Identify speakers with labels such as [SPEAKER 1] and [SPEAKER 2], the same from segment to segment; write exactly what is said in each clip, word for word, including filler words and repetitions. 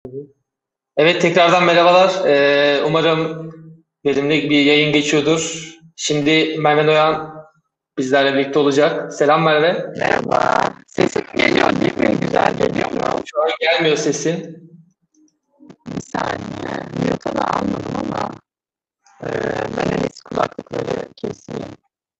[SPEAKER 1] Evet, tekrardan merhabalar. Ee, umarım verimli bir yayın geçiyordur. Şimdi Merve Noyan bizlerle birlikte olacak. Selam Merve.
[SPEAKER 2] Merhaba. Sesim geliyor değil mi? Güzel geliyor mu?
[SPEAKER 1] Şu an gelmiyor sesin.
[SPEAKER 2] Bir saniye. Mute'a da almadım ama e, ben en iyisi kulaklıkları keseyim.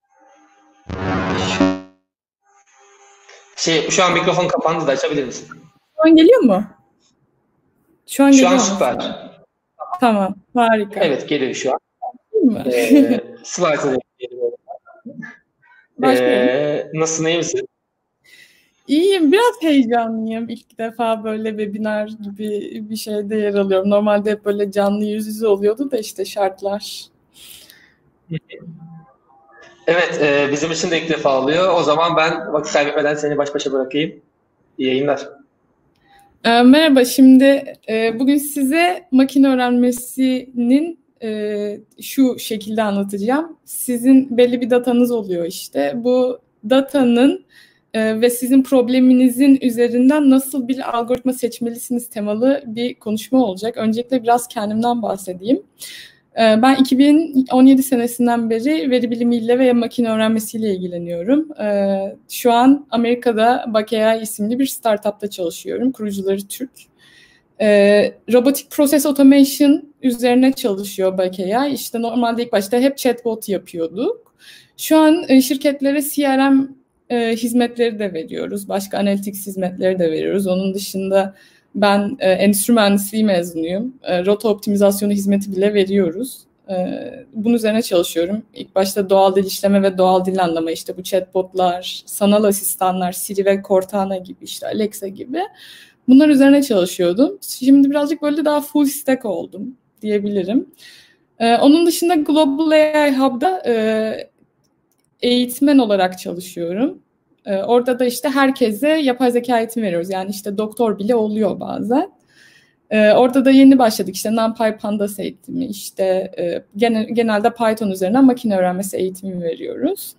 [SPEAKER 1] Şey, şu an mikrofon kapandı da açabilir misin?
[SPEAKER 3] Şu an geliyor mu? Şu an
[SPEAKER 1] Şu
[SPEAKER 3] geliyor
[SPEAKER 1] an
[SPEAKER 3] mu?
[SPEAKER 1] süper.
[SPEAKER 3] Tamam, harika.
[SPEAKER 1] Evet, geliyor şu an.
[SPEAKER 3] Değil mi?
[SPEAKER 1] Ee, slide'a da geliyor.
[SPEAKER 3] Başlıyorum.
[SPEAKER 1] Ee, nasılsın, iyi misin?
[SPEAKER 3] İyiyim, biraz heyecanlıyım. İlk defa böyle webinar gibi bir şeyde yer alıyorum. Normalde hep böyle canlı yüz yüze oluyordu da işte şartlar.
[SPEAKER 1] Evet, e, bizim için de ilk defa oluyor. O zaman ben vakit kaybetmeden seni baş başa bırakayım. İyi yayınlar.
[SPEAKER 3] Ee, merhaba, şimdi e, bugün size makine öğrenmesinin e, şu şekilde anlatacağım. Sizin belli bir datanız oluyor işte. Bu datanın e, ve sizin probleminizin üzerinden nasıl bir algoritma seçmelisiniz temalı bir konuşma olacak. Öncelikle biraz kendimden bahsedeyim. Ben iki bin on yedi senesinden beri veri bilimiyle ve makine öğrenmesiyle ilgileniyorum. Şu an Amerika'da Bak A I isimli bir startupta çalışıyorum. Kurucuları Türk. Robotic Process Automation üzerine çalışıyor Bak A I. İşte normalde ilk başta hep chatbot yapıyorduk. Şu an şirketlere C R M hizmetleri de veriyoruz. Başka analytics hizmetleri de veriyoruz. Onun dışında ben e, endüstri mühendisliği mezunuyum. E, rota optimizasyonu hizmeti bile veriyoruz. E, bunun üzerine çalışıyorum. İlk başta doğal dil işleme ve doğal dil anlama, işte bu chatbotlar, sanal asistanlar, Siri ve Cortana gibi, işte Alexa gibi. Bunlar üzerine çalışıyordum. Şimdi birazcık böyle daha full stack oldum diyebilirim. E, onun dışında Global A I Hub'da e, eğitmen olarak çalışıyorum. Ee, orada da işte herkese yapay zeka eğitimi veriyoruz. Yani işte doktor bile oluyor bazen. Ee, orada da yeni başladık. İşte NumPy Pandas eğitimi, işte e, genel, genelde Python üzerinden makine öğrenmesi eğitimi veriyoruz.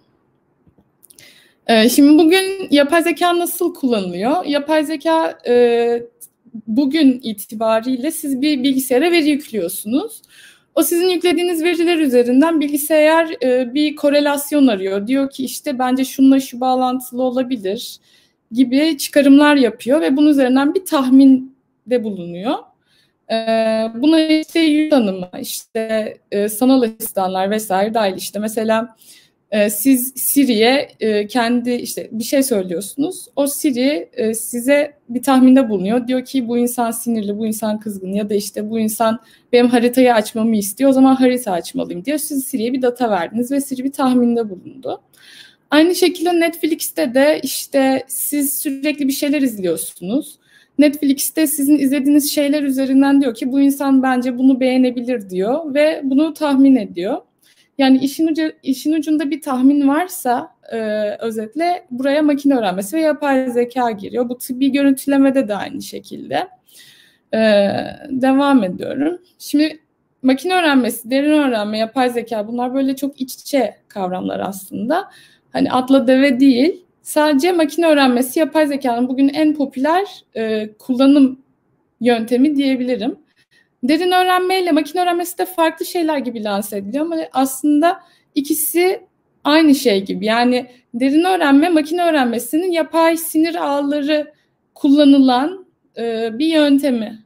[SPEAKER 3] Ee, şimdi bugün yapay zeka nasıl kullanılıyor? Yapay zeka e, bugün itibariyle siz bir bilgisayara veri yüklüyorsunuz. O sizin yüklediğiniz veriler üzerinden bilgisayar e, bir korelasyon arıyor. Diyor ki işte bence şununla şu bağlantılı olabilir gibi çıkarımlar yapıyor ve bunun üzerinden bir tahminde bulunuyor. E, buna işte yüz tanımı, işte e, sanal asistanlar vesaire dahil. İşte mesela e, siz Siri'ye e, kendi işte bir şey söylüyorsunuz. O Siri e, size bir tahminde bulunuyor. Diyor ki bu insan sinirli, bu insan kızgın ya da işte bu insan benim haritayı açmamı istiyor. O zaman harita açmalıyım diyor. Siz Siri'ye bir data verdiniz ve Siri bir tahminde bulundu. Aynı şekilde Netflix'te de işte siz sürekli bir şeyler izliyorsunuz. Netflix'te sizin izlediğiniz şeyler üzerinden diyor ki bu insan bence bunu beğenebilir diyor ve bunu tahmin ediyor. Yani işin, ucu, işin ucunda bir tahmin varsa e, özetle buraya makine öğrenmesi ve yapay zeka giriyor. Bu tıbbi görüntülemede de aynı şekilde. E, devam ediyorum. Şimdi makine öğrenmesi, derin öğrenme, yapay zeka bunlar böyle çok iç içe kavramlar aslında. Hani atla deve değil. Sadece makine öğrenmesi, yapay zekanın bugün en popüler e, kullanım yöntemi diyebilirim. Derin öğrenme ile makine öğrenmesi de farklı şeyler gibi lanse ediliyor ama aslında ikisi aynı şey gibi. Yani derin öğrenme, makine öğrenmesinin yapay sinir ağları kullanılan e, bir yöntemi.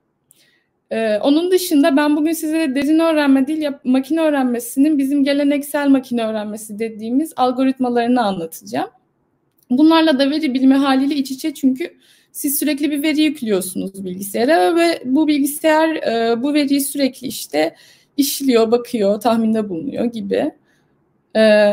[SPEAKER 3] E, onun dışında ben bugün size derin öğrenme değil, makine öğrenmesinin bizim geleneksel makine öğrenmesi dediğimiz algoritmalarını anlatacağım. Bunlarla da veri bilimi haliyle iç içe, çünkü siz sürekli bir veri yüklüyorsunuz bilgisayara ve bu bilgisayar e, bu veriyi sürekli işte işliyor, bakıyor, tahminde bulunuyor gibi. E,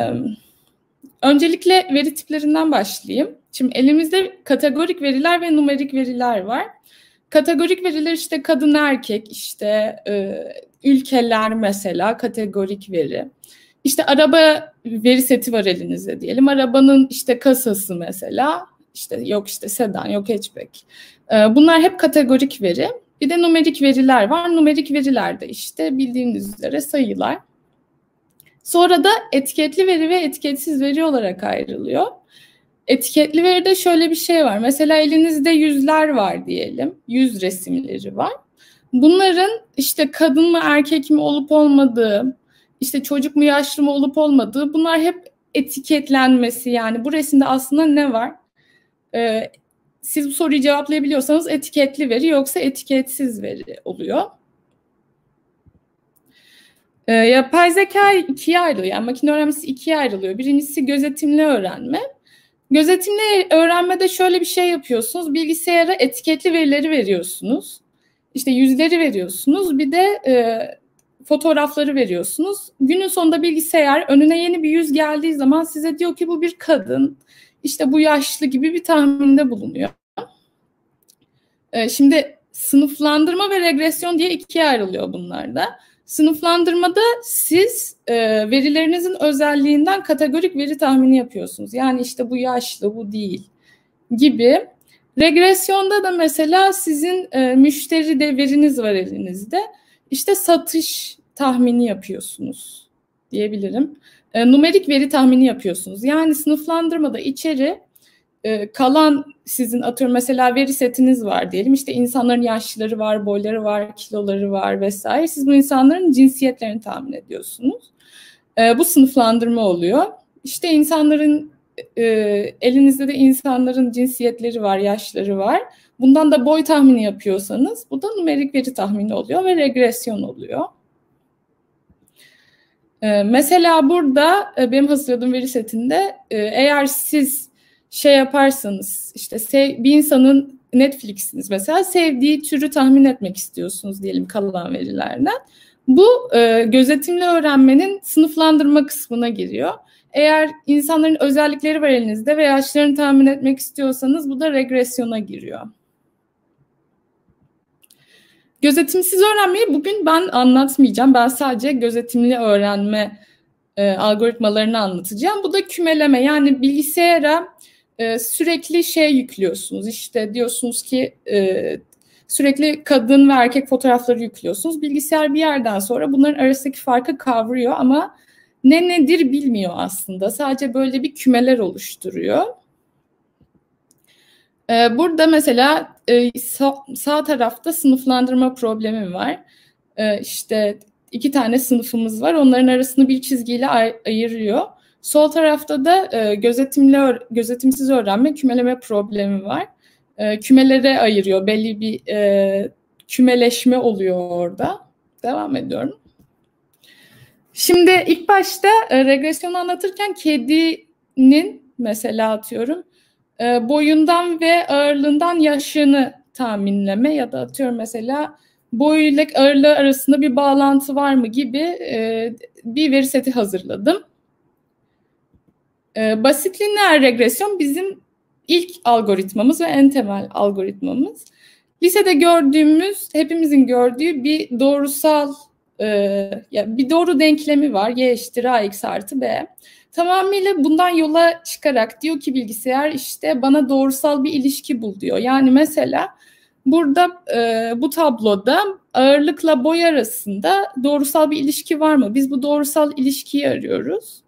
[SPEAKER 3] öncelikle veri tiplerinden başlayayım. Şimdi elimizde kategorik veriler ve numerik veriler var. Kategorik veriler işte kadın erkek, işte e, ülkeler mesela kategorik veri. İşte araba veri seti var elinizde diyelim. Arabanın işte kasası mesela, işte yok işte sedan, yok hatchback. Bunlar hep kategorik veri. Bir de numerik veriler var. Numerik verilerde işte bildiğiniz üzere sayılar. Sonra da etiketli veri ve etiketsiz veri olarak ayrılıyor. Etiketli veride şöyle bir şey var. Mesela elinizde yüzler var diyelim. Yüz resimleri var. Bunların işte kadın mı erkek mi olup olmadığı, işte çocuk mu yaşlı mı olup olmadığı, bunlar hep etiketlenmesi. Yani bu resimde aslında ne var? Ee, siz bu soruyu cevaplayabiliyorsanız etiketli veri, yoksa etiketsiz veri oluyor. Ee, yapay zeka ikiye ayrılıyor. Yani makine öğrenmesi ikiye ayrılıyor. Birincisi gözetimli öğrenme. Gözetimli öğrenmede şöyle bir şey yapıyorsunuz. Bilgisayara etiketli verileri veriyorsunuz. İşte yüzleri veriyorsunuz. Bir de e, fotoğrafları veriyorsunuz. Günün sonunda bilgisayar önüne yeni bir yüz geldiği zaman size diyor ki bu bir kadın, işte bu yaşlı gibi bir tahminde bulunuyor. E, şimdi sınıflandırma ve regresyon diye ikiye ayrılıyor bunlar da. Sınıflandırmada siz e, verilerinizin özelliğinden kategorik veri tahmini yapıyorsunuz. Yani işte bu yaşlı, bu değil gibi. Regresyonda da mesela sizin e, müşteri de veriniz var elinizde. İşte satış tahmini yapıyorsunuz diyebilirim. E, numerik veri tahmini yapıyorsunuz. Yani sınıflandırmada içeri e, kalan sizin atıyorum mesela veri setiniz var diyelim. İşte insanların yaşları var, boyları var, kiloları var vesaire. Siz bu insanların cinsiyetlerini tahmin ediyorsunuz. E, bu sınıflandırma oluyor. İşte insanların e, elinizde de insanların cinsiyetleri var, yaşları var. Bundan da boy tahmini yapıyorsanız bu da numerik veri tahmini oluyor ve regresyon oluyor. E, mesela burada e, benim hazırladığım veri setinde e, eğer siz şey yaparsanız işte sev, bir insanın Netflix'iniz mesela sevdiği türü tahmin etmek istiyorsunuz diyelim kalan verilerden. Bu e, gözetimli öğrenmenin sınıflandırma kısmına giriyor. Eğer insanların özellikleri var elinizde ve yaşlarını tahmin etmek istiyorsanız bu da regresyona giriyor. Gözetimsiz öğrenmeyi bugün ben anlatmayacağım. Ben sadece gözetimli öğrenme e, algoritmalarını anlatacağım. Bu da kümeleme, yani bilgisayara e, sürekli şey yüklüyorsunuz. İşte diyorsunuz ki e, sürekli kadın ve erkek fotoğrafları yüklüyorsunuz. Bilgisayar bir yerden sonra bunların arasındaki farkı kavruyor ama ne nedir bilmiyor aslında. Sadece böyle bir kümeler oluşturuyor. Ee, burada mesela e, sağ, sağ tarafta sınıflandırma problemi var. Ee, işte iki tane sınıfımız var. Onların arasını bir çizgiyle ay- ayırıyor. Sol tarafta da e, gözetimli gözetimsiz öğrenme, kümeleme problemi var. E, kümelere ayırıyor. Belli bir e, kümeleşme oluyor orada. Devam ediyorum. Şimdi ilk başta e, regresyonu anlatırken kedinin mesela atıyorum e, boyundan ve ağırlığından yaşını tahminleme ya da atıyorum mesela boyuyla ağırlığı arasında bir bağlantı var mı gibi e, bir veri seti hazırladım. E, basit lineer regresyon bizim ilk algoritmamız ve en temel algoritmamız. Lisede gördüğümüz, hepimizin gördüğü bir doğrusal e, ya bir doğru denklemi var. Y eşittir ax artı b. Tamamıyla bundan yola çıkarak diyor ki bilgisayar işte bana doğrusal bir ilişki bul diyor. Yani mesela burada e, bu tabloda ağırlıkla boy arasında doğrusal bir ilişki var mı? Biz bu doğrusal ilişkiyi arıyoruz.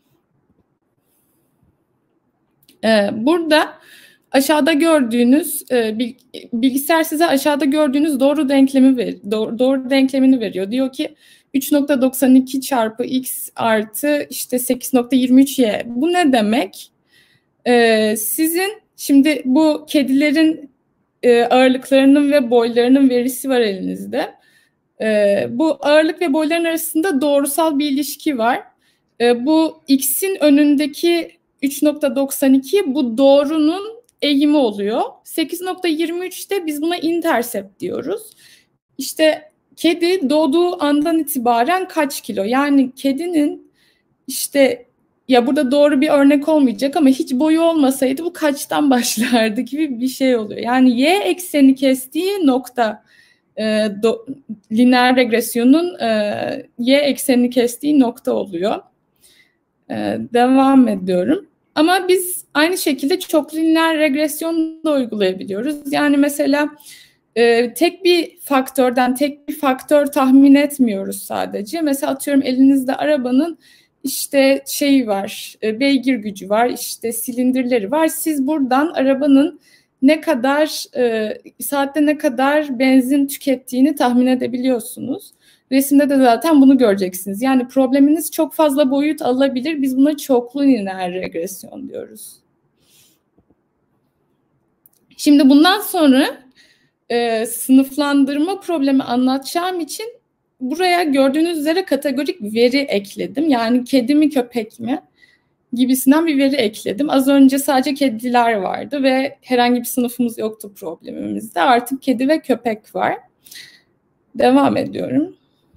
[SPEAKER 3] E, burada aşağıda gördüğünüz e, bilgisayar size aşağıda gördüğünüz doğru denklemi ver, doğru, doğru denklemini veriyor. Diyor ki üç nokta doksan iki çarpı x artı işte sekiz nokta yirmi üç y. Bu ne demek? Ee, sizin şimdi bu kedilerin e, ağırlıklarının ve boylarının verisi var elinizde. Ee, bu ağırlık ve boyların arasında doğrusal bir ilişki var. Ee, bu x'in önündeki üç nokta doksan iki bu doğrunun eğimi oluyor. sekiz nokta yirmi üçte biz buna intercept diyoruz. İşte kedi doğduğu andan itibaren kaç kilo? Yani kedinin işte ya burada doğru bir örnek olmayacak ama hiç boyu olmasaydı bu kaçtan başlardı gibi bir şey oluyor. Yani y ekseni kestiği nokta e, do, lineer regresyonun e, y eksenini kestiği nokta oluyor. E, devam ediyorum. Ama biz aynı şekilde çok lineer regresyonu da uygulayabiliyoruz. Yani mesela e, tek bir faktörden tek bir faktör tahmin etmiyoruz sadece. Mesela atıyorum elinizde arabanın işte şeyi var, e, beygir gücü var, işte silindirleri var. Siz buradan arabanın ne kadar e, saatte ne kadar benzin tükettiğini tahmin edebiliyorsunuz. Resimde de zaten bunu göreceksiniz. Yani probleminiz çok fazla boyut alabilir. Biz buna çoklu lineer regresyon diyoruz. Şimdi bundan sonra e, sınıflandırma problemi anlatacağım için buraya gördüğünüz üzere kategorik veri ekledim. Yani kedi mi köpek mi gibisinden bir veri ekledim. Az önce sadece kediler vardı ve herhangi bir sınıfımız yoktu problemimizde. Artık kedi ve köpek var. Devam ediyorum.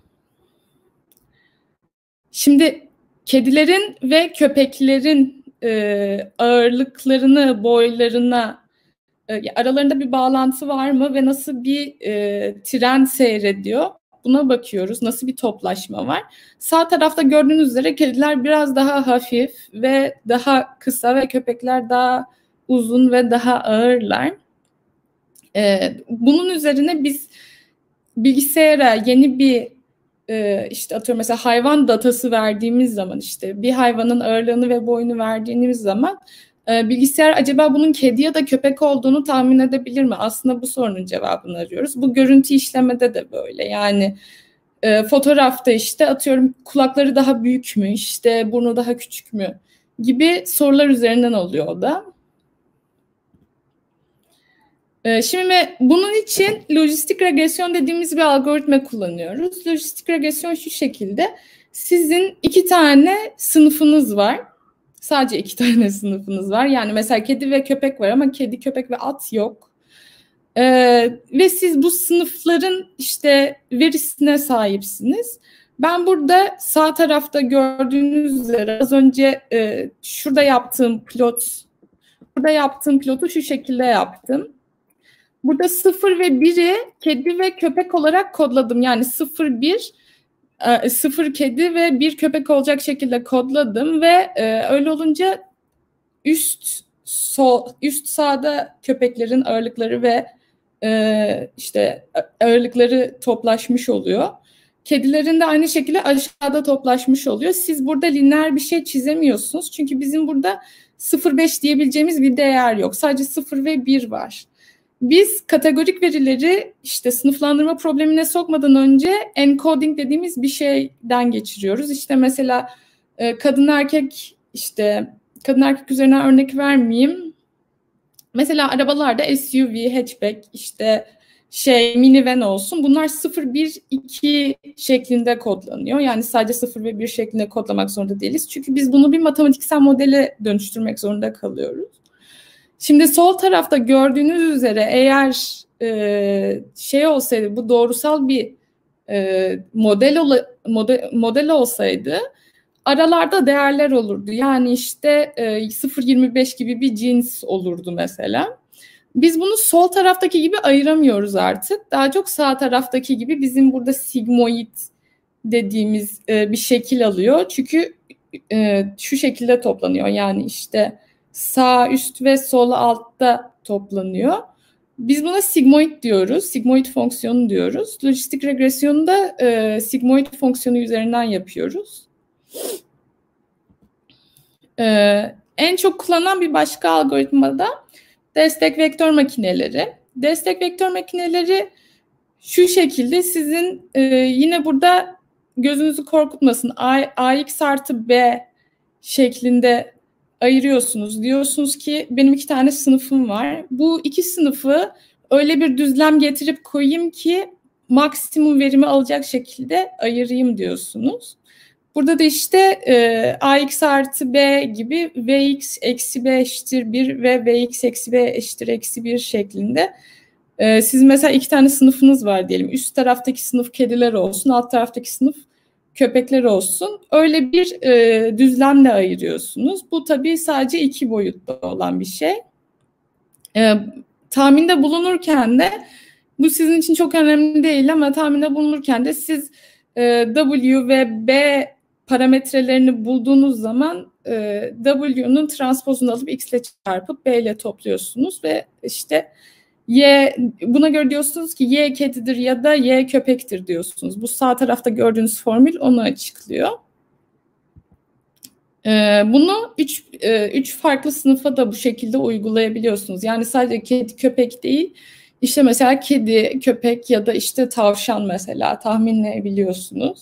[SPEAKER 3] Şimdi kedilerin ve köpeklerin e, ağırlıklarını, boylarına, e, aralarında bir bağlantı var mı ve nasıl bir e, trend seyrediyor? Buna bakıyoruz. Nasıl bir toplaşma var? Sağ tarafta gördüğünüz üzere kediler biraz daha hafif ve daha kısa ve köpekler daha uzun ve daha ağırlar. E, bunun üzerine biz bilgisayara yeni bir e, işte atıyorum mesela hayvan datası verdiğimiz zaman, işte bir hayvanın ağırlığını ve boyunu verdiğimiz zaman e, bilgisayar acaba bunun kedi ya da köpek olduğunu tahmin edebilir mi? Aslında bu sorunun cevabını arıyoruz. Bu görüntü işlemede de böyle. Yani e, fotoğrafta işte atıyorum kulakları daha büyük mü, işte burnu daha küçük mü gibi sorular üzerinden oluyor o da. Şimdi bunun için lojistik regresyon dediğimiz bir algoritma kullanıyoruz. Lojistik regresyon şu şekilde. Sizin iki tane sınıfınız var. Sadece iki tane sınıfınız var. Yani mesela kedi ve köpek var ama kedi, köpek ve at yok. Ee, ve siz bu sınıfların işte verisine sahipsiniz. Ben burada sağ tarafta gördüğünüz üzere az önce e, şurada yaptığım plot, burada yaptığım plotu şu şekilde yaptım. Burada sıfır ve biri kedi ve köpek olarak kodladım. Yani sıfır, bir, sıfır kedi ve bir köpek olacak şekilde kodladım ve öyle olunca üst sol, üst sağda köpeklerin ağırlıkları ve işte ağırlıkları toplaşmış oluyor. Kedilerin de aynı şekilde aşağıda toplaşmış oluyor. Siz burada lineer bir şey çizemiyorsunuz. Çünkü bizim burada sıfır beş diyebileceğimiz bir değer yok. Sadece sıfır ve bir var. Biz kategorik verileri işte sınıflandırma problemine sokmadan önce encoding dediğimiz bir şeyden geçiriyoruz. İşte mesela kadın erkek, işte kadın erkek üzerinden örnek vermeyeyim. Mesela arabalarda S U V, hatchback, işte şey minivan olsun. Bunlar sıfır, bir, iki şeklinde kodlanıyor. Yani sadece sıfır ve bir şeklinde kodlamak zorunda değiliz. Çünkü biz bunu bir matematiksel modele dönüştürmek zorunda kalıyoruz. Şimdi sol tarafta gördüğünüz üzere eğer e, şey olsaydı, bu doğrusal bir e, model, ola, model model olsaydı aralarda değerler olurdu. Yani işte e, sıfır virgül yirmi beş gibi bir cins olurdu mesela. Biz bunu sol taraftaki gibi ayıramıyoruz artık. Daha çok sağ taraftaki gibi bizim burada sigmoid dediğimiz e, bir şekil alıyor. Çünkü e, şu şekilde toplanıyor. Yani işte sağ üst ve sol altta toplanıyor. Biz buna sigmoid diyoruz. Sigmoid fonksiyonu diyoruz. Lojistik regresyonu da e, sigmoid fonksiyonu üzerinden yapıyoruz. E, en çok kullanılan bir başka algoritma da destek vektör makineleri. Destek vektör makineleri şu şekilde sizin e, yine burada gözünüzü korkutmasın. A, ax artı b şeklinde ayırıyorsunuz. Diyorsunuz ki benim iki tane sınıfım var. Bu iki sınıfı öyle bir düzlem getirip koyayım ki maksimum verimi alacak şekilde ayırayım diyorsunuz. Burada da işte e, ax artı b gibi vx eksi b eşittir bir ve vx eksi b eşittir eksi bir şeklinde. E, siz mesela iki tane sınıfınız var diyelim. Üst taraftaki sınıf kediler olsun, alt taraftaki sınıf köpekler olsun. Öyle bir e, düzlemle ayırıyorsunuz. Bu tabii sadece iki boyutlu olan bir şey. E, tahminde bulunurken de bu sizin için çok önemli değil ama tahminde bulunurken de siz e, W ve B parametrelerini bulduğunuz zaman e, W'nun transpozunu alıp X ile çarpıp B ile topluyorsunuz ve işte Y, buna göre diyorsunuz ki Y kedidir ya da Y köpektir diyorsunuz. Bu sağ tarafta gördüğünüz formül onu açıklıyor. Ee, bunu üç, e, üç farklı sınıfa da bu şekilde uygulayabiliyorsunuz. Yani sadece kedi, köpek değil, işte mesela kedi, köpek ya da işte tavşan mesela tahminleyebiliyorsunuz.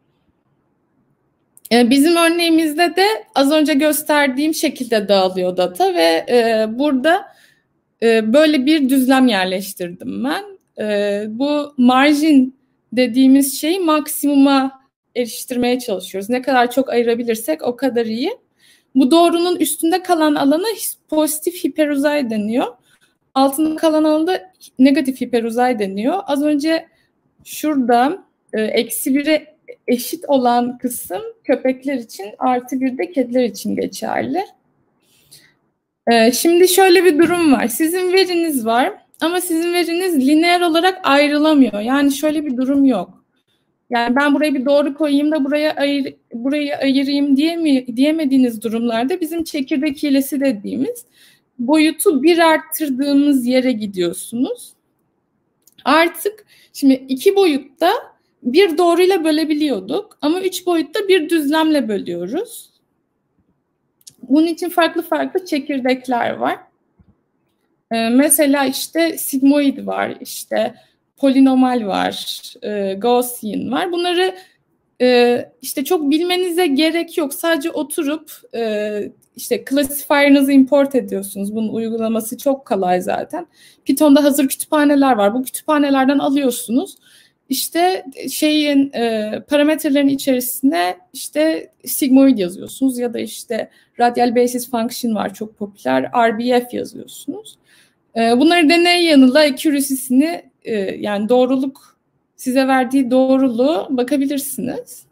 [SPEAKER 3] Ee, bizim örneğimizde de az önce gösterdiğim şekilde dağılıyor data ve e, burada e, böyle bir düzlem yerleştirdim ben. E, bu marjin dediğimiz şeyi maksimuma eriştirmeye çalışıyoruz. Ne kadar çok ayırabilirsek o kadar iyi. Bu doğrunun üstünde kalan alana pozitif hiperuzay deniyor. Altında kalan alana negatif hiperuzay deniyor. Az önce şurada e, eksi bire eşit olan kısım köpekler için, artı bir de kediler için geçerli. E, şimdi şöyle bir durum var. Sizin veriniz var ama sizin veriniz lineer olarak ayrılamıyor. Yani şöyle bir durum yok. Yani ben buraya bir doğru koyayım da buraya ayır, burayı ayırayım diyemi, diyemediğiniz durumlarda bizim çekirdek hilesi dediğimiz boyutu bir arttırdığımız yere gidiyorsunuz. Artık şimdi iki boyutta bir doğruyla bölebiliyorduk ama üç boyutta bir düzlemle bölüyoruz. Bunun için farklı farklı çekirdekler var. Ee, mesela işte sigmoid var, işte polinomal var, e, Gaussian var. Bunları e, işte çok bilmenize gerek yok. Sadece oturup e, işte classifier'ınızı import ediyorsunuz. Bunun uygulaması çok kolay zaten. Python'da hazır kütüphaneler var. Bu kütüphanelerden alıyorsunuz. İşte şeyin e, parametrelerin içerisine işte sigmoid yazıyorsunuz ya da işte radial basis function var çok popüler. R B F yazıyorsunuz. E, bunları deney yanıla accuracy'sini e, yani doğruluk size verdiği doğruluğu bakabilirsiniz.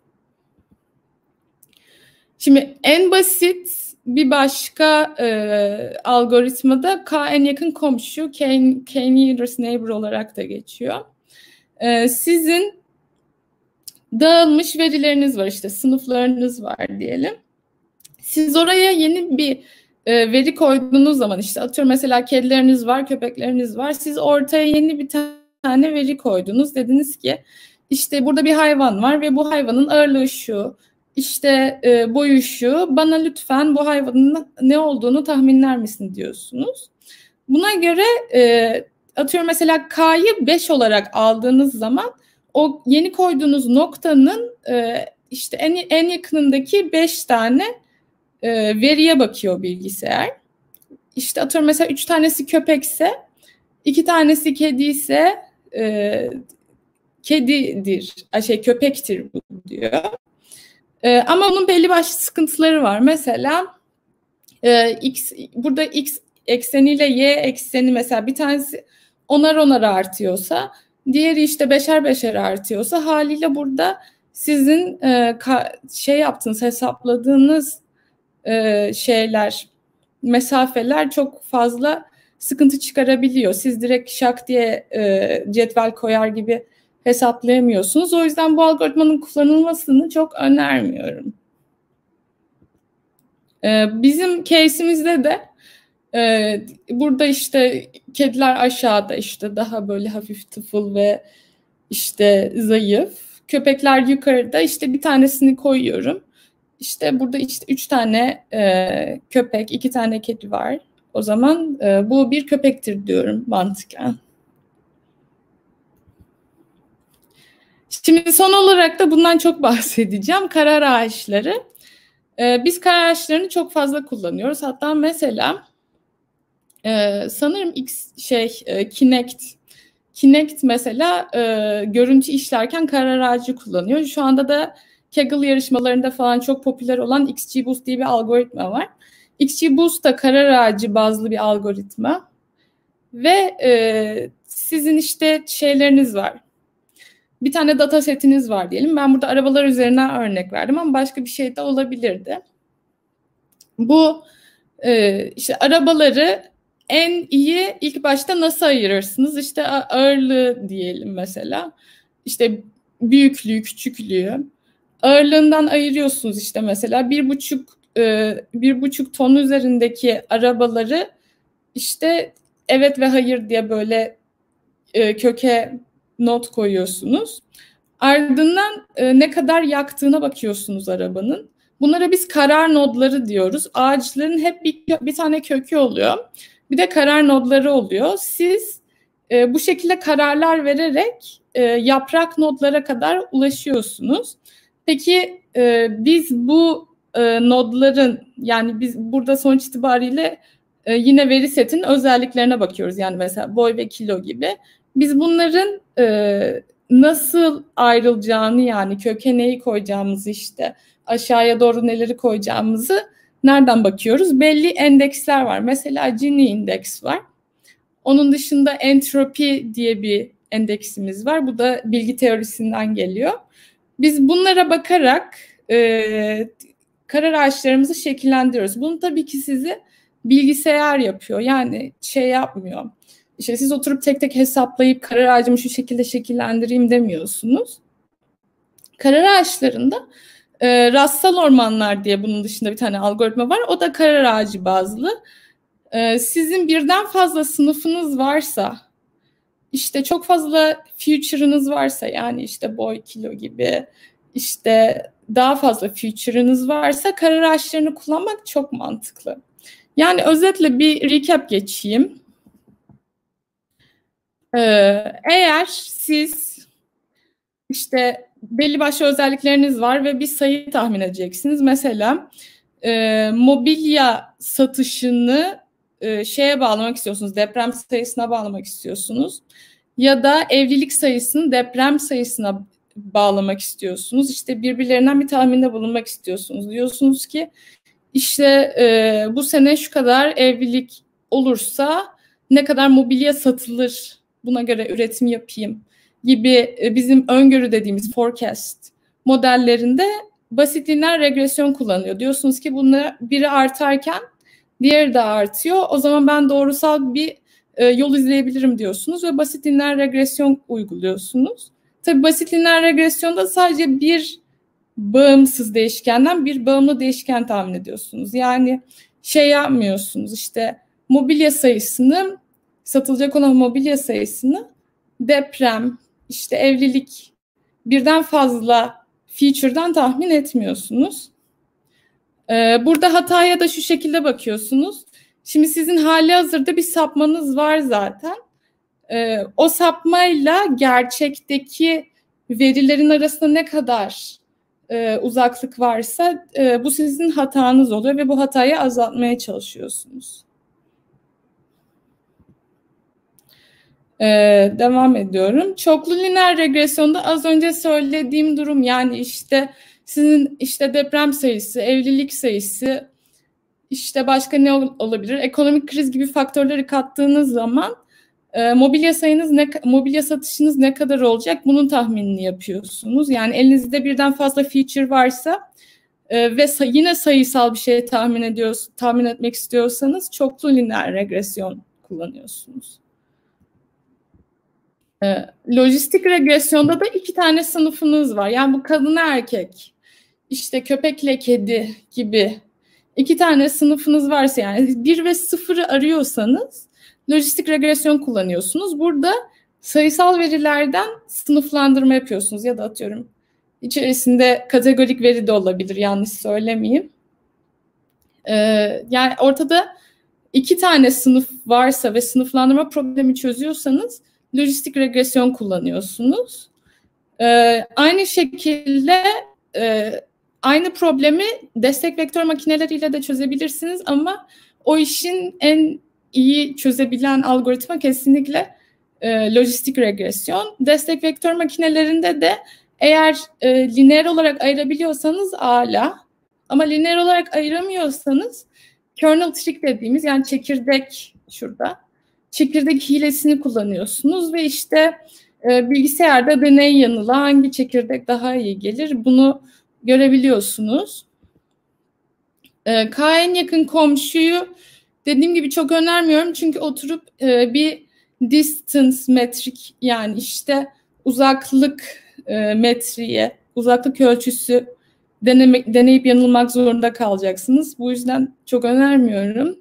[SPEAKER 3] Şimdi en basit bir başka e, algoritmada K en yakın komşu, K, K nearest neighbor olarak da geçiyor. E, sizin dağılmış verileriniz var, işte sınıflarınız var diyelim. Siz oraya yeni bir e, veri koyduğunuz zaman işte atıyorum mesela kedileriniz var, köpekleriniz var. Siz ortaya yeni bir tane veri koydunuz. Dediniz ki işte burada bir hayvan var ve bu hayvanın ağırlığı şu, işte e, boyu şu. Bana lütfen bu hayvanın ne olduğunu tahminler misin diyorsunuz. Buna göre e, atıyorum mesela K'yı beş olarak aldığınız zaman o yeni koyduğunuz noktanın e, işte en, en yakınındaki beş tane e, veriye bakıyor bilgisayar. İşte atıyorum mesela üç tanesi köpekse, iki tanesi kedi ise e, kedidir, şey köpektir bu diyor. E, ama onun belli başlı sıkıntıları var. Mesela e, x burada x ekseniyle y ekseni mesela bir tanesi onar onar artıyorsa, diğeri işte beşer beşer artıyorsa haliyle burada sizin e, ka, şey yaptığınız, hesapladığınız e, şeyler, mesafeler çok fazla sıkıntı çıkarabiliyor. Siz direkt şak diye e, cetvel koyar gibi hesaplayamıyorsunuz. O yüzden bu algoritmanın kullanılmasını çok önermiyorum. E, bizim case'imizde de e, burada işte kediler aşağıda işte daha böyle hafif tıfıl ve işte zayıf. Köpekler yukarıda, işte bir tanesini koyuyorum. İşte burada işte üç tane e, köpek, iki tane kedi var. O zaman e, bu bir köpektir diyorum mantıken. Şimdi son olarak da bundan çok bahsedeceğim. Karar ağaçları. E, biz karar ağaçlarını çok fazla kullanıyoruz. Hatta mesela e, sanırım X şey e, Kinect. Kinect mesela e, görüntü işlerken karar ağacı kullanıyor. Şu anda da Kaggle yarışmalarında falan çok popüler olan XGBoost diye bir algoritma var. XGBoost da karar ağacı bazlı bir algoritma. Ve e, sizin işte şeyleriniz var. Bir tane data setiniz var diyelim. Ben burada arabalar üzerinden örnek verdim ama başka bir şey de olabilirdi. Bu e, işte arabaları en iyi ilk başta nasıl ayırırsınız? İşte ağırlığı diyelim mesela. İşte büyüklüğü, küçüklüğü. Ağırlığından ayırıyorsunuz işte mesela bir buçuk e, bir buçuk ton üzerindeki arabaları işte evet ve hayır diye böyle e, köke not koyuyorsunuz. Ardından e, ne kadar yaktığına bakıyorsunuz arabanın. Bunlara biz karar nodları diyoruz. Ağaçların hep bir, bir tane kökü oluyor. Bir de karar nodları oluyor. Siz e, bu şekilde kararlar vererek e, yaprak nodlara kadar ulaşıyorsunuz. Peki e, biz bu e, nodların, yani biz burada sonuç itibariyle e, yine veri setinin özelliklerine bakıyoruz. Yani mesela boy ve kilo gibi. Biz bunların e, nasıl ayrılacağını, yani köke neyi koyacağımızı, işte aşağıya doğru neleri koyacağımızı nereden bakıyoruz? Belli endeksler var. Mesela Gini indeks var. Onun dışında entropi diye bir endeksimiz var. Bu da bilgi teorisinden geliyor. Biz bunlara bakarak e, karar ağaçlarımızı şekillendiriyoruz. Bunu tabii ki sizi bilgisayar yapıyor. Yani şey yapmıyor. İşte siz oturup tek tek hesaplayıp karar ağacımı şu şekilde şekillendireyim demiyorsunuz. Karar ağaçlarında e, rastsal ormanlar diye bunun dışında bir tane algoritma var. O da karar ağacı bazlı. E, sizin birden fazla sınıfınız varsa, işte çok fazla feature'ınız varsa, yani işte boy, kilo gibi, işte daha fazla feature'ınız varsa karar ağaçlarını kullanmak çok mantıklı. Yani özetle bir recap geçeyim. Ee, eğer siz işte belli başlı özellikleriniz var ve bir sayı tahmin edeceksiniz. Mesela e, mobilya satışını e, şeye bağlamak istiyorsunuz, deprem sayısına bağlamak istiyorsunuz. Ya da evlilik sayısını deprem sayısına bağlamak istiyorsunuz. İşte birbirlerinden bir tahminde bulunmak istiyorsunuz. Diyorsunuz ki işte e, bu sene şu kadar evlilik olursa ne kadar mobilya satılır, buna göre üretim yapayım gibi e, bizim öngörü dediğimiz forecast modellerinde basit lineer regresyon kullanıyor. Diyorsunuz ki bunlar biri artarken diğeri de artıyor. O zaman ben doğrusal bir e, yol izleyebilirim diyorsunuz ve basit lineer regresyon uyguluyorsunuz. Tabii basit lineer regresyonda sadece bir bağımsız değişkenden bir bağımlı değişken tahmin ediyorsunuz. Yani şey yapmıyorsunuz, işte mobilya sayısını, satılacak olan mobilya sayısını deprem, işte evlilik, birden fazla feature'dan tahmin etmiyorsunuz. Ee, burada hataya da şu şekilde bakıyorsunuz. Şimdi sizin hali hazırda bir sapmanız var zaten. Ee, o sapmayla gerçekteki verilerin arasında ne kadar e, uzaklık varsa e, bu sizin hatanız oluyor ve bu hatayı azaltmaya çalışıyorsunuz. Ee, devam ediyorum. Çoklu lineer regresyonda az önce söylediğim durum, yani işte sizin işte deprem sayısı, evlilik sayısı, işte başka ne olabilir? Ekonomik kriz gibi faktörleri kattığınız zaman e, mobilya sayınız ne, mobilya satışınız ne kadar olacak? Bunun tahminini yapıyorsunuz. Yani elinizde birden fazla feature varsa e, ve say, yine sayısal bir şey tahmin ediyorsunuz, tahmin etmek istiyorsanız çoklu lineer regresyon kullanıyorsunuz. E, lojistik regresyonda da iki tane sınıfınız var. Yani bu kadın erkek, işte köpekle kedi gibi iki tane sınıfınız varsa, yani bir ve sıfırı arıyorsanız lojistik regresyon kullanıyorsunuz. Burada sayısal verilerden sınıflandırma yapıyorsunuz ya da atıyorum içerisinde kategorik veri de olabilir, yanlış söylemeyeyim. Ee, yani ortada iki tane sınıf varsa ve sınıflandırma problemi çözüyorsanız lojistik regresyon kullanıyorsunuz. Ee, aynı şekilde e, aynı problemi destek vektör makineleriyle de çözebilirsiniz ama o işin en iyi çözebilen algoritma kesinlikle e, lojistik regresyon. Destek vektör makinelerinde de eğer e, lineer olarak ayırabiliyorsanız âlâ, ama lineer olarak ayıramıyorsanız kernel trick dediğimiz, yani çekirdek şurada, çekirdek hilesini kullanıyorsunuz ve işte e, bilgisayarda deney yanıla hangi çekirdek daha iyi gelir bunu görebiliyorsunuz. E, K en yakın komşuyu dediğim gibi çok önermiyorum çünkü oturup e, bir distance metrik, yani işte uzaklık e, metriğe, uzaklık ölçüsü denemek, deneyip yanılmak zorunda kalacaksınız. Bu yüzden çok önermiyorum.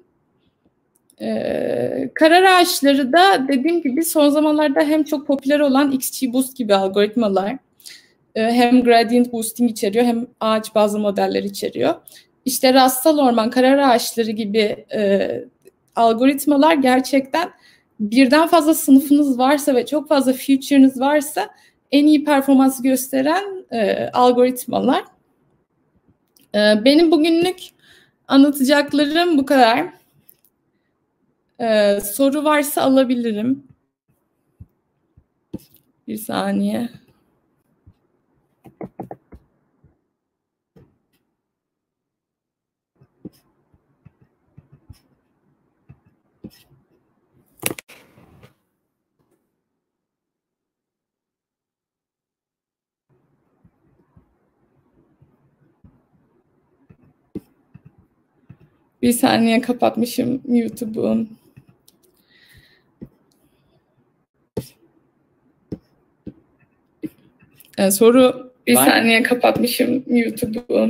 [SPEAKER 3] Ee, karar ağaçları da dediğim gibi son zamanlarda hem çok popüler olan X G Boost gibi algoritmalar, e, hem gradient boosting içeriyor hem ağaç bazlı modeller içeriyor. İşte rastsal orman, karar ağaçları gibi e, algoritmalar gerçekten birden fazla sınıfınız varsa ve çok fazla feature'ınız varsa en iyi performansı gösteren e, algoritmalar. E, benim bugünlük anlatacaklarım bu kadar. E, soru varsa alabilirim. Bir saniye. Bir saniye kapatmışım YouTube'u. Ee, soru bir Var. saniye kapatmışım YouTube'u.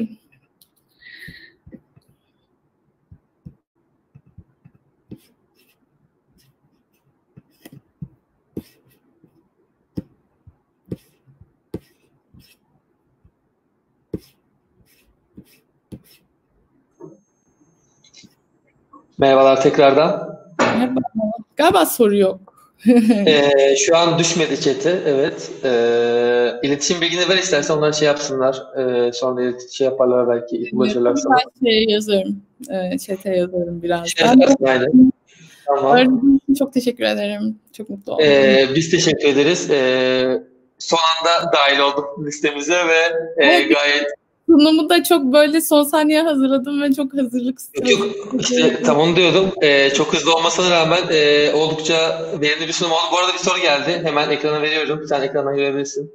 [SPEAKER 1] Merhabalar tekrardan.
[SPEAKER 3] Merhaba. Galiba soru yok.
[SPEAKER 1] ee, şu an düşmedi chat'e, evet. Ee, iletişim bilgini ver istersen, onlar şey yapsınlar. Ee, sonra şey yaparlar belki, ulaşırlar sana.
[SPEAKER 3] Ben şey yazarım. Ee, chat'e yazarım birazdan.
[SPEAKER 1] Şey yazarsın, aynen. Tamam.
[SPEAKER 3] Aradığınız için çok teşekkür ederim. Çok mutlu oldum.
[SPEAKER 1] Ee, biz teşekkür ederiz. Ee, son anda dahil olduk listemize ve e,
[SPEAKER 3] Evet.
[SPEAKER 1] gayet...
[SPEAKER 3] Sunumu da çok böyle son saniye hazırladım ve çok hazırlıksız.
[SPEAKER 1] Yok yok, işte tam onu diyordum. Ee, çok hızlı olmasına rağmen e, oldukça verimli bir sunum oldu. Bu arada bir soru geldi. Hemen ekrana veriyorum. Sen ekrandan görebilirsin.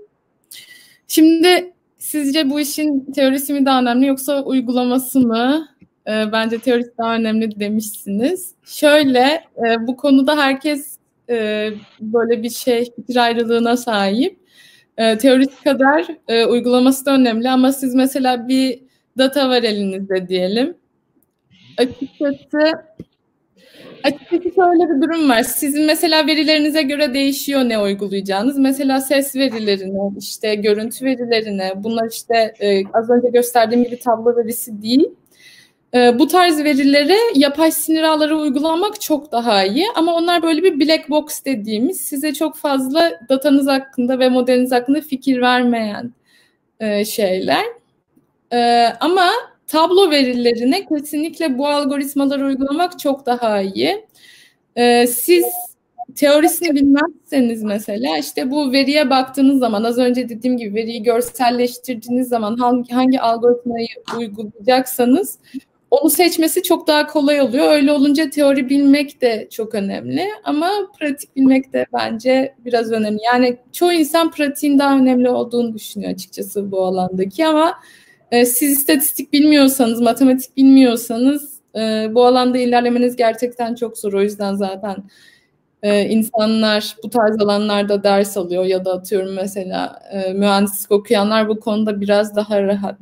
[SPEAKER 3] Şimdi sizce bu işin teorisi mi daha önemli yoksa uygulaması mı? E, bence teorisi daha önemli demişsiniz. Şöyle, e, bu konuda herkes e, böyle bir şey, fikir ayrılığına sahip. E, teorisi kadar e, uygulaması da önemli ama siz mesela bir data var elinizde diyelim. Açıkçası, açıkçası şöyle bir durum var. Sizin mesela verilerinize göre değişiyor ne uygulayacağınız. Mesela ses verilerine, işte görüntü verilerine, bunlar işte e, az önce gösterdiğim gibi tablo verisi değil. E, bu tarz verilere yapay sinir ağları uygulamak çok daha iyi. Ama onlar böyle bir black box dediğimiz, size çok fazla datanız hakkında ve modeliniz hakkında fikir vermeyen e, şeyler. E, ama tablo verilerine kesinlikle bu algoritmaları uygulamak çok daha iyi. Ee, siz teorisini bilmezseniz mesela işte bu veriye baktığınız zaman, az önce dediğim gibi veriyi görselleştirdiğiniz zaman hangi, hangi algoritmayı uygulayacaksanız onu seçmesi çok daha kolay oluyor. Öyle olunca teori bilmek de çok önemli ama pratik bilmek de bence biraz önemli. Yani çoğu insan pratiğin daha önemli olduğunu düşünüyor açıkçası bu alandaki ama e, siz istatistik bilmiyorsanız, matematik bilmiyorsanız e, bu alanda ilerlemeniz gerçekten çok zor. O yüzden zaten e, insanlar bu tarz alanlarda ders alıyor ya da atıyorum mesela e, mühendislik okuyanlar bu konuda biraz daha rahat.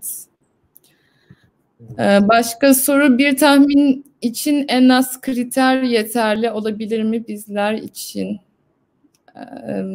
[SPEAKER 3] E, başka soru, bir tahmin için en az kriter yeterli olabilir mi bizler için? E,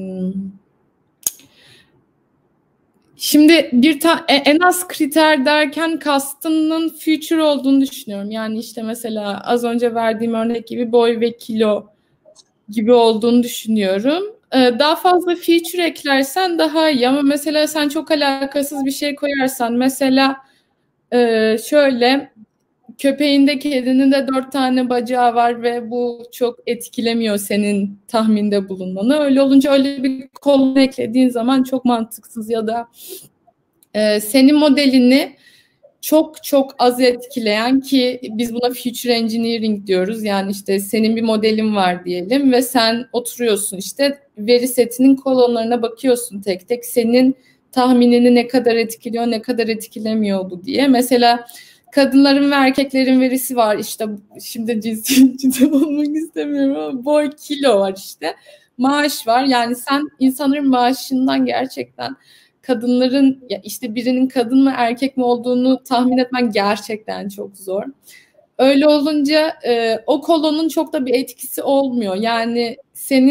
[SPEAKER 3] Şimdi bir ta en az kriter derken kastının future olduğunu düşünüyorum. Yani işte mesela az önce verdiğim örnek gibi boy ve kilo gibi olduğunu düşünüyorum. Ee, daha fazla feature eklersen daha iyi ama mesela sen çok alakasız bir şey koyarsan mesela e, şöyle köpeğinde kedinin de dört tane bacağı var ve bu çok etkilemiyor senin tahminde bulunmanı. Öyle olunca öyle bir kolon eklediğin zaman çok mantıksız ya da e, senin modelini çok çok az etkileyen, ki biz buna future engineering diyoruz. Yani işte senin bir modelin var diyelim ve sen oturuyorsun işte veri setinin kolonlarına bakıyorsun tek tek. Senin tahminini ne kadar etkiliyor, ne kadar etkilemiyor bu diye. Mesela kadınların ve erkeklerin verisi var. İşte şimdi cinsiyetçi olmak istemiyorum ama boy, kilo var işte. Maaş var. Yani sen insanların maaşından gerçekten kadınların, ya işte birinin kadın mı erkek mi olduğunu tahmin etmen gerçekten çok zor. Öyle olunca e, o kolonun çok da bir etkisi olmuyor. Yani senin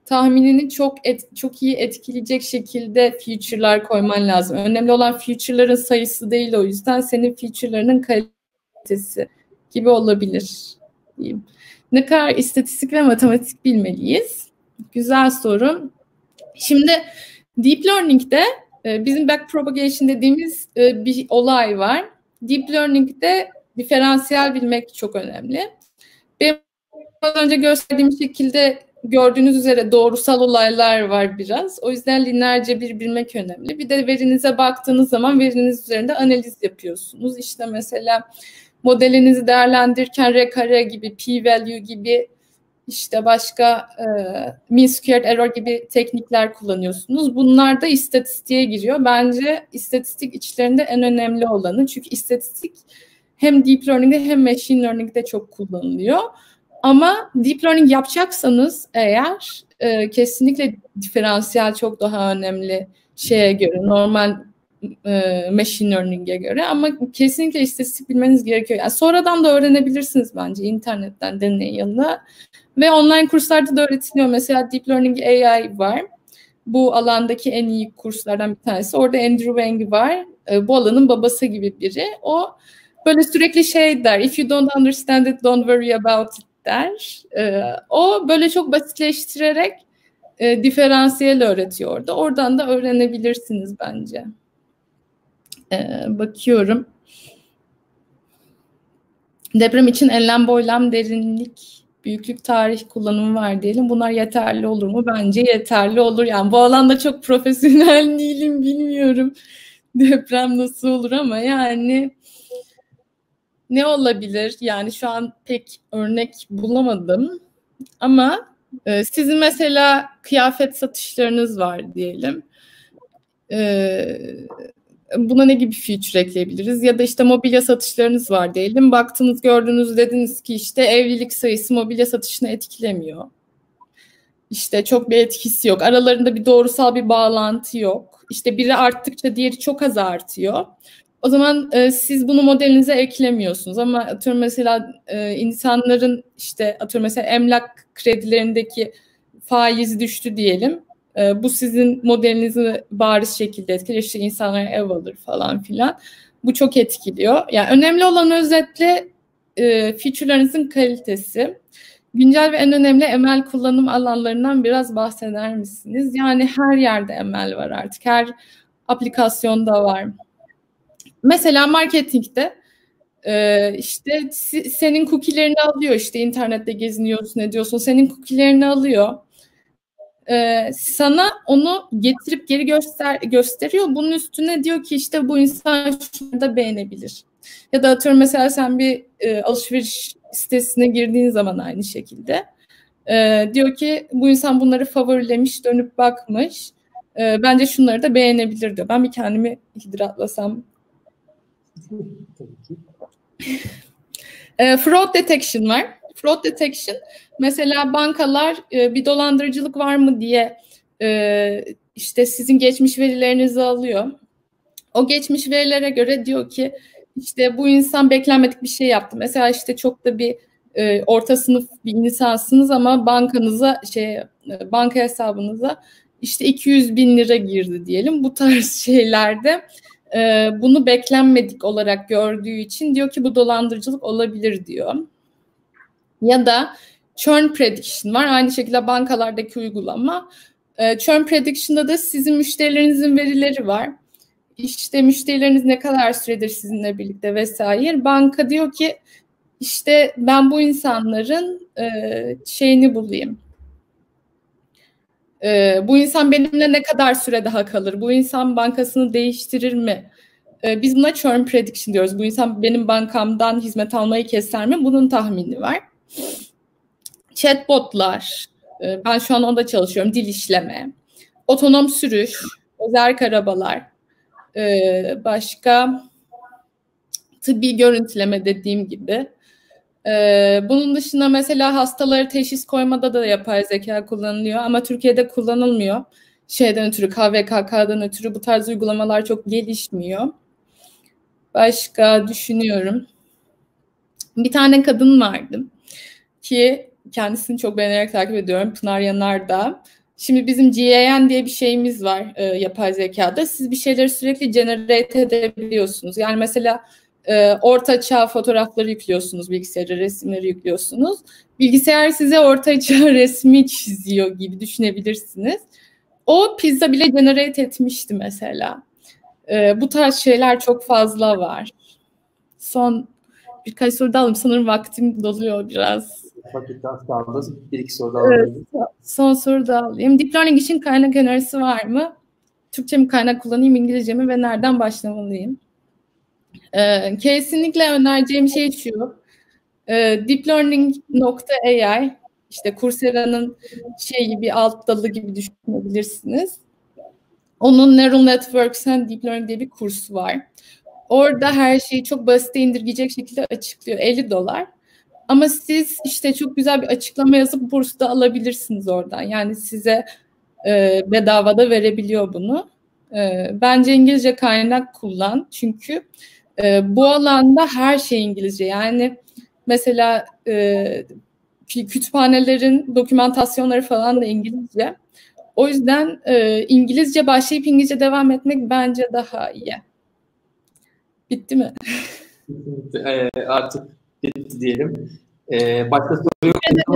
[SPEAKER 3] tahminini çok et, çok iyi etkileyecek şekilde feature'lar koyman lazım. Önemli olan feature'ların sayısı değil, o yüzden senin feature'larının kalitesi gibi olabilir diyeyim. Ne kadar istatistik ve matematik bilmeliyiz? Güzel soru. Şimdi Deep Learning'de bizim backpropagation dediğimiz bir olay var. Deep Learning'de diferansiyel bilmek çok önemli. Benim az önce gösterdiğim şekilde gördüğünüz üzere doğrusal olaylar var biraz. O yüzden lineer cebir bilmek önemli. Bir de verinize baktığınız zaman veriniz üzerinde analiz yapıyorsunuz. İşte mesela modelinizi değerlendirirken R kare gibi, p-value gibi, işte başka e, mean squared error gibi teknikler kullanıyorsunuz. Bunlar da istatistiğe giriyor. Bence istatistik içlerinde en önemli olanı. Çünkü istatistik hem deep learning'de hem machine learning'de çok kullanılıyor. Ama deep learning yapacaksanız eğer e, kesinlikle diferansiyel çok daha önemli şeye göre, normal e, machine learning'e göre, ama kesinlikle istatistik bilmeniz gerekiyor. Yani sonradan da öğrenebilirsiniz bence internetten, deneyin yanına. Ve online kurslarda da öğretiliyor. Mesela Deep Learning A I var. Bu alandaki en iyi kurslardan bir tanesi. Orada Andrew Wang var. E, bu alanın babası gibi biri. O böyle sürekli şey der. If you don't understand it, don't worry about it der. E, o böyle çok basitleştirerek e, diferansiyel öğretiyor orada. Oradan da öğrenebilirsiniz bence. E, bakıyorum. Deprem için enlem, boylam, derinlik, büyüklük, tarih kullanımı var diyelim. Bunlar yeterli olur mu? Bence yeterli olur. Yani bu alanda çok profesyonel değilim, bilmiyorum deprem nasıl olur, ama yani ne olabilir? Yani şu an pek örnek bulamadım. Ama e, sizin mesela kıyafet satışlarınız var diyelim. E, buna ne gibi feature ekleyebiliriz? Ya da işte mobilya satışlarınız var diyelim. Baktınız, gördünüz, dediniz ki işte evlilik sayısı mobilya satışını etkilemiyor. İşte çok bir etkisi yok. Aralarında bir doğrusal bir bağlantı yok. İşte biri arttıkça diğeri çok az artıyor. O zaman e, siz bunu modelinize eklemiyorsunuz. Ama atıyorum mesela e, insanların işte atıyorum mesela emlak kredilerindeki faiz düştü diyelim. E, bu sizin modelinizi bariz şekilde etkiler. İşte insanlar ev alır falan filan. Bu çok etkiliyor. Yani önemli olan özetle e, feature'larınızın kalitesi. Güncel ve en önemli M L kullanım alanlarından biraz bahseder misiniz? Yani her yerde M L var artık. Her aplikasyonda var. Mesela marketingde e, işte senin cookie'lerini alıyor, işte internette geziniyorsun, ne diyorsun, senin cookie'lerini alıyor. E, sana onu getirip geri göster gösteriyor. Bunun üstüne diyor ki işte bu insan şunu da beğenebilir. Ya da atıyorum mesela sen bir e, alışveriş sitesine girdiğin zaman aynı şekilde e, diyor ki bu insan bunları favorilemiş, dönüp bakmış. E, bence şunları da beğenebilir diyor. Ben bir kendimi hidratlasam. e, fraud detection var. Fraud detection mesela bankalar e, bir dolandırıcılık var mı diye e, işte sizin geçmiş verilerinizi alıyor. O geçmiş verilere göre diyor ki işte bu insan beklenmedik bir şey yaptı. Mesela işte çok da bir e, orta sınıf bir insansınız ama bankanıza şey e, banka hesabınıza işte iki yüz bin lira girdi diyelim. Bu tarz şeylerde e, bunu beklenmedik olarak gördüğü için diyor ki bu dolandırıcılık olabilir diyor. Ya da churn prediction var. Aynı şekilde bankalardaki uygulama. E, churn prediction'da da sizin müşterilerinizin verileri var. İşte müşterileriniz ne kadar süredir sizinle birlikte vesaire. Banka diyor ki işte ben bu insanların e, şeyini bulayım. E, bu insan benimle ne kadar süre daha kalır? Bu insan bankasını değiştirir mi? E, biz buna churn prediction diyoruz. Bu insan benim bankamdan hizmet almayı keser mi? Bunun tahmini var. Chatbotlar. E, ben şu an onda çalışıyorum. Dil işleme. Otonom sürüş. Özerk arabalar. Ee, başka tıbbi görüntüleme dediğim gibi. Ee, bunun dışında mesela hastaları teşhis koymada da yapay zeka kullanılıyor ama Türkiye'de kullanılmıyor. Şeyden ötürü, K V K K'dan ötürü bu tarz uygulamalar çok gelişmiyor. Başka düşünüyorum. Bir tane kadın vardı ki kendisini çok beğenerek takip ediyorum. Pınar Yanardağ. Şimdi bizim G A N diye bir şeyimiz var e, yapay zekada. Siz bir şeyleri sürekli generate edebiliyorsunuz. Yani mesela e, orta çağ fotoğrafları yüklüyorsunuz bilgisayara, resimleri yüklüyorsunuz. Bilgisayar size orta çağ resmi çiziyor gibi düşünebilirsiniz. O pizza bile generate etmişti mesela. E, bu tarz şeyler çok fazla var. Son birkaç soru daha alayım. Sanırım vaktim doluyor biraz.
[SPEAKER 1] Vakit az kaldı. Bir iki soru daha
[SPEAKER 3] Evet,
[SPEAKER 1] alalım.
[SPEAKER 3] son soru da alayım. Deep Learning için kaynak önerisi var mı? Türkçe mi kaynak kullanayım, İngilizce mi ve nereden başlamalıyım? Ee, kesinlikle önereceğim şey şu. E, deep Learning nokta A I, işte Coursera'nın şeyi bir alt dalı gibi düşünebilirsiniz. Onun Neural Networks and Deep Learning diye bir kursu var. Orada her şeyi çok basite indirgeyecek şekilde açıklıyor. elli dolar. Ama siz işte çok güzel bir açıklama yazıp burs da alabilirsiniz oradan. Yani size e, bedavada verebiliyor bunu. E, bence İngilizce kaynak kullan. Çünkü e, bu alanda her şey İngilizce. Yani mesela e, kütüphanelerin dokümantasyonları falan da İngilizce. O yüzden e, İngilizce başlayıp İngilizce devam etmek bence daha iyi. Bitti mi?
[SPEAKER 1] E, artık bitti diyelim. E, başka soru yok.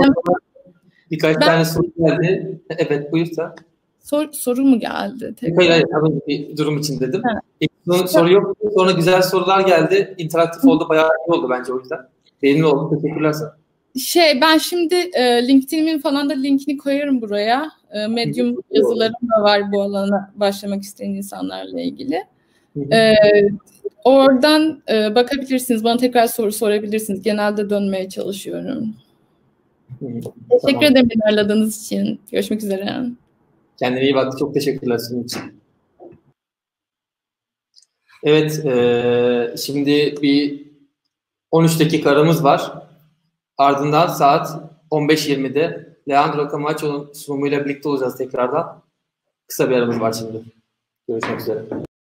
[SPEAKER 1] Birkaç
[SPEAKER 3] Ben,
[SPEAKER 1] tane soru geldi. Evet, buyursa.
[SPEAKER 3] Sor, soru mu geldi?
[SPEAKER 1] Hayır, hayır, tabii bir durum için dedim.
[SPEAKER 3] Evet.
[SPEAKER 1] İlk soru, soru yok. Sonra güzel sorular geldi. İnteraktif oldu. Bayağı iyi oldu bence o yüzden. Verimli oldu. Teşekkürler sana.
[SPEAKER 3] Şey, ben şimdi e, LinkedIn'imin falan da linkini koyarım buraya. E, Medium yazılarım da var bu alana başlamak isteyen insanlarla ilgili. E, oradan e, bakabilirsiniz. Bana tekrar soru sorabilirsiniz. Genelde dönmeye çalışıyorum. Hı, Teşekkür tamam. ederim beni ağırladığınız için. Görüşmek üzere.
[SPEAKER 1] Kendine iyi bak. Çok teşekkürler sizin için. Evet. E, şimdi bir on üç dakika aramız var. Ardından saat on beş yirmide Leandro Camacho'nun sunumuyla birlikte olacağız tekrardan. Kısa bir aramız var şimdi. Görüşmek üzere.